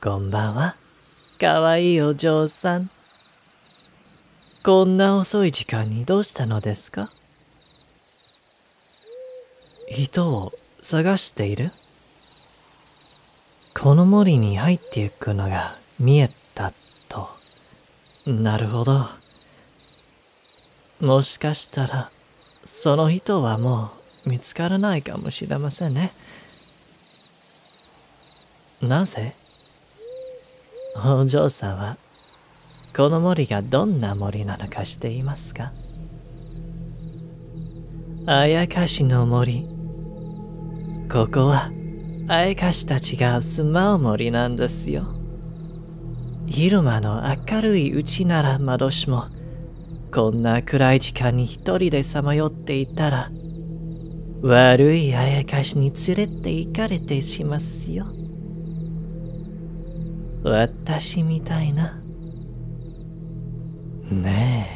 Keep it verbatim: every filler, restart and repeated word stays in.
こんばんは。かわいいお嬢さん。こんな遅い時間にどうしたのですか？人を探している？この森に入っていくのが見えたと。なるほど。もしかしたら、その人はもう見つからないかもしれませんね。なぜ？お嬢さんは、この森がどんな森なのか知っていますか？あやかしの森。ここは、あやかしたちが住まう森なんですよ。昼間の明るいうちならまどしも、こんな暗い時間に一人でさまよっていたら、悪いあやかしに連れて行かれてしますよ。私みたいな。ね